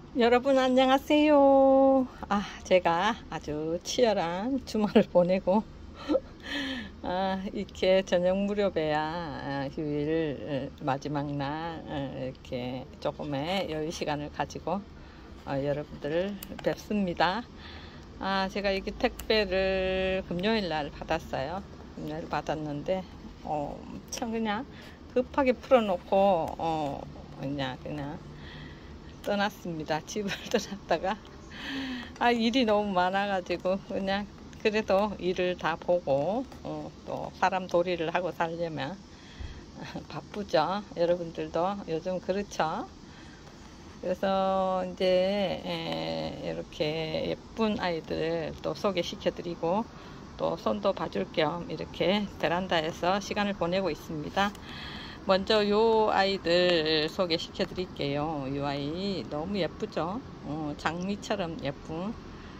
여러분 안녕하세요. 제가 아주 치열한 주말을 보내고 이렇게 저녁 무렵에야 휴일 마지막 날 이렇게 조금의 여유 시간을 가지고 여러분들을 뵙습니다. 제가 이게 택배를 금요일 날 받았어요. 금요일 받았는데 참 그냥 급하게 풀어놓고 그냥 떠났습니다. 집을 떠났다가 일이 너무 많아가지고 그냥 그래도 일을 다 보고 또 사람 도리를 하고 살려면 바쁘죠. 여러분들도 요즘 그렇죠. 그래서 이제 이렇게 예쁜 아이들 또 소개시켜 드리고 또 손도 봐줄 겸 이렇게 베란다에서 시간을 보내고 있습니다. 먼저 요 아이들 소개시켜 드릴게요. 요 아이 너무 예쁘죠. 장미처럼 예쁜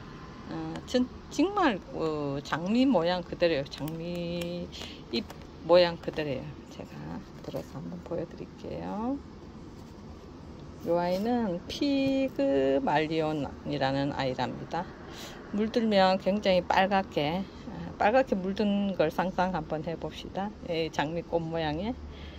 정말 장미 모양 그대로예요. 장미 잎 모양 그대로예요. 제가 들어서 한번 보여드릴게요. 요 아이는 피그말리온이라는 아이랍니다. 물들면 굉장히 빨갛게 물든 걸 상상 한번 해봅시다. 장미꽃 모양의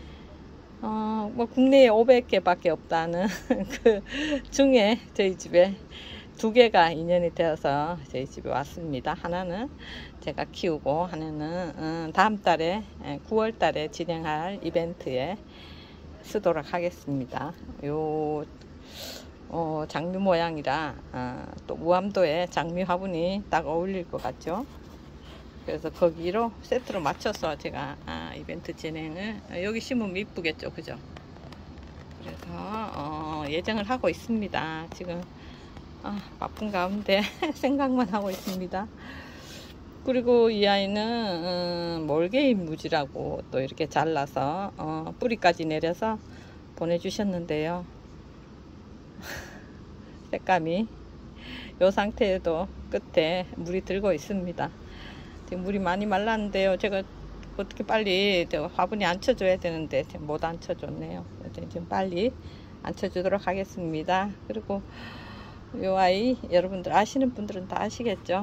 뭐 국내에 500개 밖에 없다는 그 중에 저희 집에 2개가 인연이 되어서 저희 집에 왔습니다. 하나는 제가 키우고 하나는 다음 달에 9월 달에 진행할 이벤트에 쓰도록 하겠습니다. 요 장미 모양이라 또 무암도에 장미 화분이 딱 어울릴 것 같죠. 그래서 거기로 세트로 맞춰서 제가 이벤트 진행을 여기 심으면 이쁘겠죠, 그죠? 그래서 예정을 하고 있습니다. 지금 바쁜 가운데 생각만 하고 있습니다. 그리고 이 아이는 몰개인 무지라고 또 이렇게 잘라서 뿌리까지 내려서 보내주셨는데요. 색감이 이 상태에도 끝에 물이 들고 있습니다. 지금 물이 많이 말랐는데요. 제가 어떻게 빨리 화분이 앉혀줘야 되는데 못 앉혀줬네요. 지금 빨리 앉혀주도록 하겠습니다. 그리고 이 아이 여러분들 아시는 분들은 다 아시겠죠?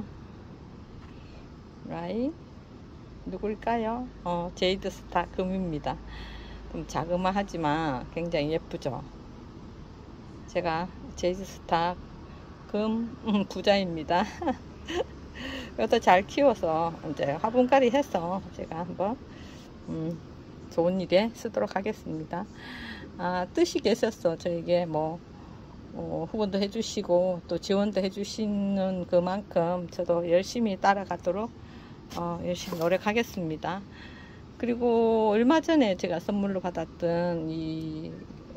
아이 누굴까요? 제이드 스타 금입니다. 좀 자그마하지만 굉장히 예쁘죠. 제가 제이드 스타 금 부자입니다. 이것도 잘 키워서 이제 화분갈이 해서 제가 한번 좋은 일에 쓰도록 하겠습니다. 뜻이 계셨어. 저에게 뭐 후원도 해주시고 또 지원도 해주시는 그만큼 저도 열심히 따라가도록 열심히 노력하겠습니다. 그리고 얼마 전에 제가 선물로 받았던 이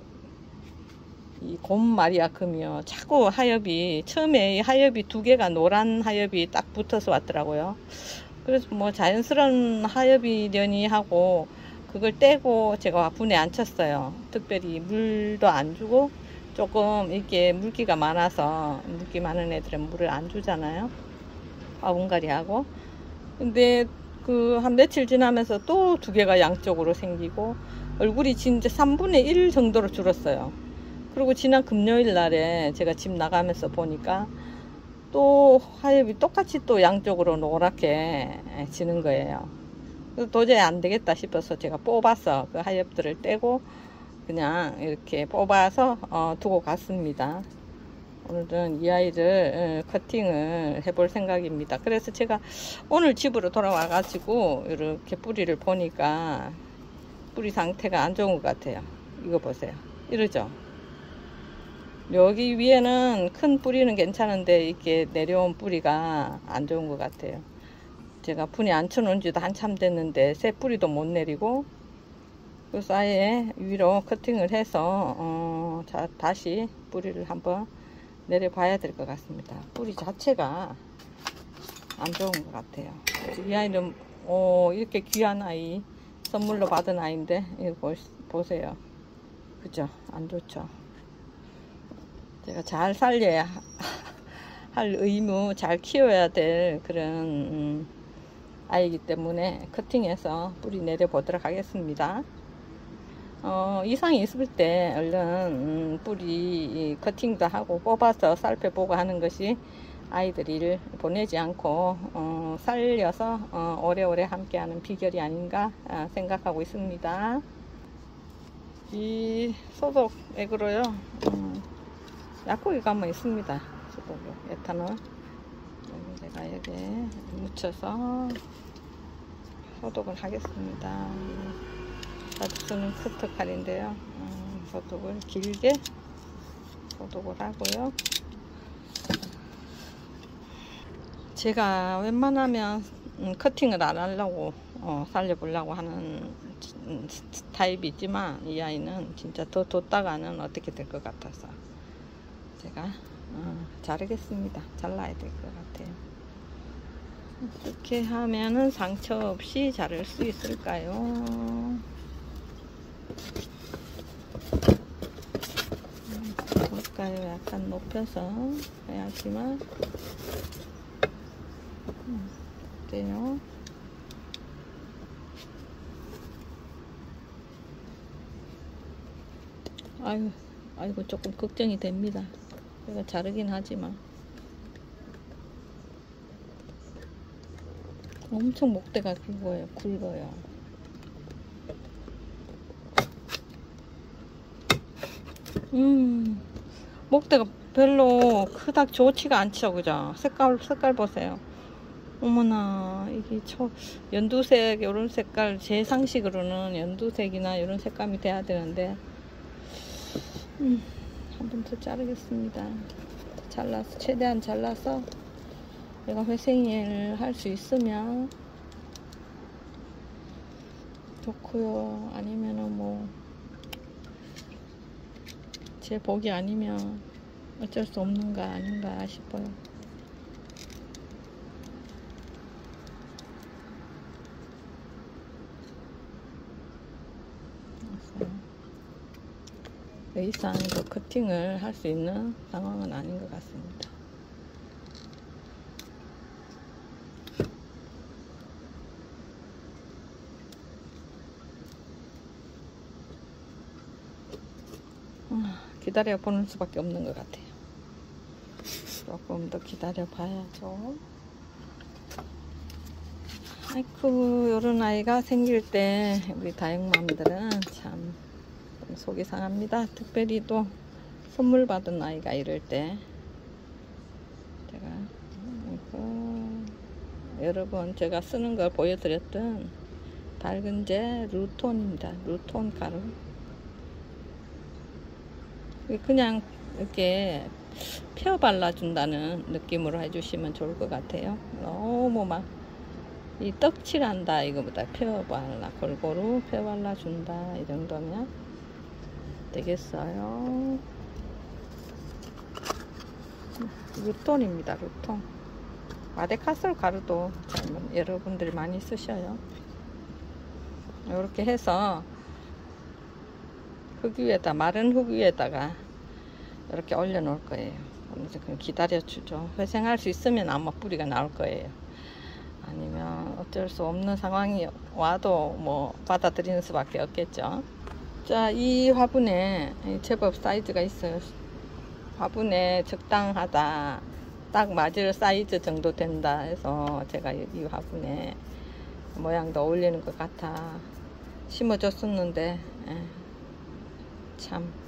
곰마리아 금이요. 자꾸 하엽이 처음에 이 하엽이 2개가 노란 하엽이 딱 붙어서 왔더라고요. 그래서 뭐 자연스러운 하엽이려니 하고 그걸 떼고 제가 화분에 안 쳤어요. 특별히 물도 안 주고 조금 이렇게 물기가 많아서 물기 많은 애들은 물을 안 주잖아요. 화분갈이 하고. 근데 그 한 며칠 지나면서 또 2개가 양쪽으로 생기고 얼굴이 진짜 3분의 1 정도로 줄었어요. 그리고 지난 금요일 날에 제가 집 나가면서 보니까 또 하엽이 똑같이 또 양쪽으로 노랗게 지는 거예요. 그래서 도저히 안 되겠다 싶어서 제가 뽑아서 그 하엽들을 떼고 그냥 이렇게 뽑아서 두고 갔습니다. 오늘은 이 아이를 커팅을 해볼 생각입니다. 그래서 제가 오늘 집으로 돌아와 가지고 이렇게 뿌리를 보니까 뿌리 상태가 안 좋은 것 같아요. 이거 보세요. 이러죠. 여기 위에는 큰 뿌리는 괜찮은데 이렇게 내려온 뿌리가 안 좋은 것 같아요. 제가 분이 안 쳐놓은 지도 한참 됐는데 새 뿌리도 못 내리고 그래서 아예 위로 커팅을 해서 다시 뿌리를 한번 내려 봐야 될 것 같습니다. 뿌리 자체가 안 좋은 것 같아요. 이 아이는 이렇게 귀한 아이 선물로 받은 아이인데 이거 보세요. 그죠? 안 좋죠? 제가 잘 살려야 할 의무, 잘 키워야 될 그런 아이기 때문에 커팅해서 뿌리 내려 보도록 하겠습니다. 이상이 있을 때 얼른 뿌리 커팅도 하고 뽑아서 살펴보고 하는 것이 아이들을 보내지 않고 살려서 오래오래 함께하는 비결이 아닌가 생각하고 있습니다. 이 소독액으로요, 약국에 가면 있습니다. 소독액, 에탄올. 제가 여기에 묻혀서 소독을 하겠습니다. 자주 쓰는 커터 칼인데요. 소독을 길게 소독을 하고요. 제가 웬만하면 커팅을 안 하려고 살려보려고 하는 타입이지만 이 아이는 진짜 더 뒀다가는 어떻게 될 것 같아서 제가 자르겠습니다. 잘라야 될 것 같아요. 어떻게 하면은 상처 없이 자를 수 있을까요? 볼까요? 약간 높여서 해야지만 어때요? 아이고 조금 걱정이 됩니다. 제가 자르긴 하지만 엄청 목대가 굵어요. 목대가 별로 크닥 좋지가 않죠, 그죠? 색깔 보세요. 어머나, 이게 연두색, 요런 색깔, 제 상식으로는 연두색이나 이런 색감이 돼야 되는데, 한 번 더 자르겠습니다. 최대한 잘라서, 내가 회생을 할 수 있으면 좋고요. 아니면은 뭐, 제 복이 아니면 어쩔 수 없는가 아닌가 싶어요. 더 이상 더 커팅을 할 수 있는 상황은 아닌 것 같습니다. 기다려 보는 수밖에 없는 것 같아요. 조금 더 기다려 봐야죠. 아이쿠, 요런 아이가 생길 때 우리 다육맘들은 참 속이 상합니다. 특별히 또 선물 받은 아이가 이럴 때 제가 여러분 제가 쓰는 걸 보여드렸던 밝은제 루톤입니다. 루톤 가루. 그냥 이렇게 펴 발라준다는 느낌으로 해주시면 좋을 것 같아요. 너무 막 이 떡칠한다 이거보다 펴 발라, 골고루 펴 발라준다 이 정도면 되겠어요. 루톤입니다. 루톤. 마데카솔 가루도 여러분들이 많이 쓰셔요. 이렇게 해서 흙 위에다, 마른 흙 위에다가 이렇게 올려 놓을 거예요. 그래서 그냥 기다려 주죠. 회생할 수 있으면 아마 뿌리가 나올 거예요. 아니면 어쩔 수 없는 상황이 와도 뭐 받아들이는 수밖에 없겠죠. 자, 이 화분에 제법 사이즈가 있어요. 화분에 적당하다, 딱 맞을 사이즈 정도 된다 해서 제가 이 화분에 모양도 어울리는 것 같아 심어줬었는데 참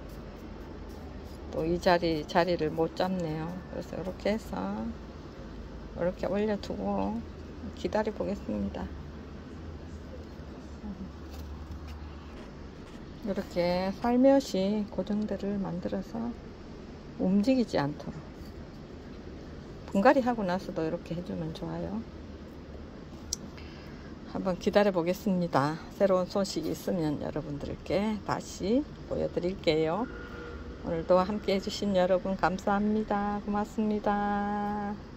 또 이 자리를 못 잡네요. 그래서 이렇게 해서 이렇게 올려두고 기다려 보겠습니다. 이렇게 살며시 고정대를 만들어서 움직이지 않도록 분갈이 하고 나서도 이렇게 해주면 좋아요. 한번 기다려 보겠습니다. 새로운 소식이 있으면 여러분들께 다시 보여드릴게요. 오늘도 함께 해주신 여러분 감사합니다. 고맙습니다.